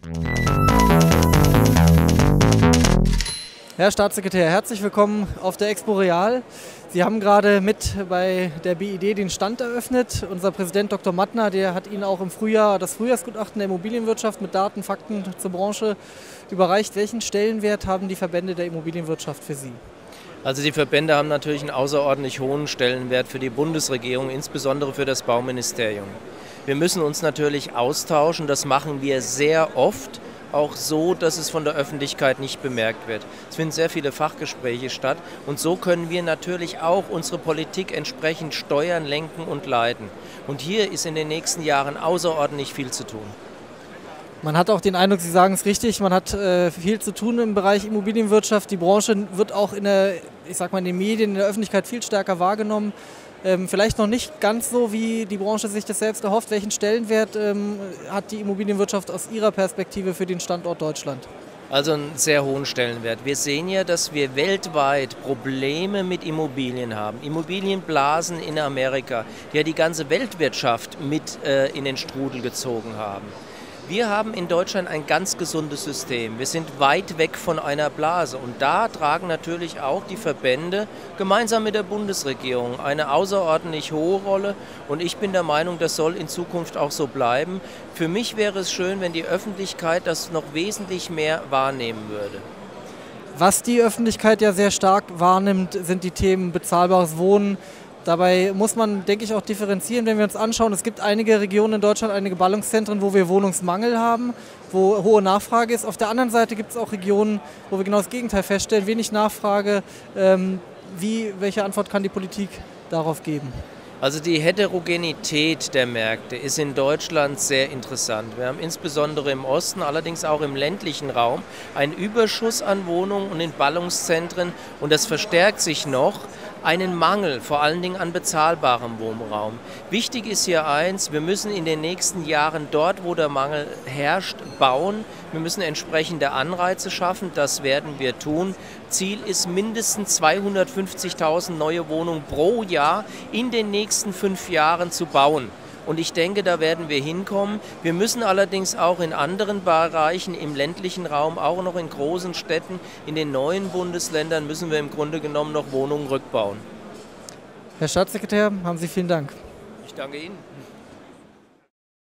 Herr Staatssekretär, herzlich willkommen auf der Expo Real. Sie haben gerade mit bei der BID den Stand eröffnet. Unser Präsident Dr. Mattner, der hat Ihnen auch im Frühjahr das Frühjahrsgutachten der Immobilienwirtschaft mit Daten, Fakten zur Branche überreicht. Welchen Stellenwert haben die Verbände der Immobilienwirtschaft für Sie? Also die Verbände haben natürlich einen außerordentlich hohen Stellenwert für die Bundesregierung, insbesondere für das Bauministerium. Wir müssen uns natürlich austauschen, das machen wir sehr oft, auch so, dass es von der Öffentlichkeit nicht bemerkt wird. Es finden sehr viele Fachgespräche statt und so können wir natürlich auch unsere Politik entsprechend steuern, lenken und leiten. Und hier ist in den nächsten Jahren außerordentlich viel zu tun. Man hat auch den Eindruck, Sie sagen es richtig, man hat viel zu tun im Bereich Immobilienwirtschaft. Die Branche wird auch in den Medien, in der Öffentlichkeit viel stärker wahrgenommen. Vielleicht noch nicht ganz so, wie die Branche sich das selbst erhofft. Welchen Stellenwert hat die Immobilienwirtschaft aus Ihrer Perspektive für den Standort Deutschland? Also einen sehr hohen Stellenwert. Wir sehen ja, dass wir weltweit Probleme mit Immobilien haben. Immobilienblasen in Amerika, die ja die ganze Weltwirtschaft mit in den Strudel gezogen haben. Wir haben in Deutschland ein ganz gesundes System. Wir sind weit weg von einer Blase und da tragen natürlich auch die Verbände gemeinsam mit der Bundesregierung eine außerordentlich hohe Rolle und ich bin der Meinung, das soll in Zukunft auch so bleiben. Für mich wäre es schön, wenn die Öffentlichkeit das noch wesentlich mehr wahrnehmen würde. Was die Öffentlichkeit ja sehr stark wahrnimmt, sind die Themen bezahlbares Wohnen. Dabei muss man, denke ich, auch differenzieren, wenn wir uns anschauen. Es gibt einige Regionen in Deutschland, einige Ballungszentren, wo wir Wohnungsmangel haben, wo hohe Nachfrage ist. Auf der anderen Seite gibt es auch Regionen, wo wir genau das Gegenteil feststellen, wenig Nachfrage. Welche Antwort kann die Politik darauf geben? Also die Heterogenität der Märkte ist in Deutschland sehr interessant. Wir haben insbesondere im Osten, allerdings auch im ländlichen Raum, einen Überschuss an Wohnungen und in Ballungszentren und das verstärkt sich noch. Einen Mangel, vor allen Dingen an bezahlbarem Wohnraum. Wichtig ist hier eins, wir müssen in den nächsten Jahren dort, wo der Mangel herrscht, bauen. Wir müssen entsprechende Anreize schaffen, das werden wir tun. Ziel ist mindestens 250.000 neue Wohnungen pro Jahr in den nächsten 5 Jahren zu bauen. Und ich denke, da werden wir hinkommen. Wir müssen allerdings auch in anderen Bereichen, im ländlichen Raum, auch noch in großen Städten, in den neuen Bundesländern, müssen wir im Grunde genommen noch Wohnungen rückbauen. Herr Staatssekretär, haben Sie vielen Dank. Ich danke Ihnen.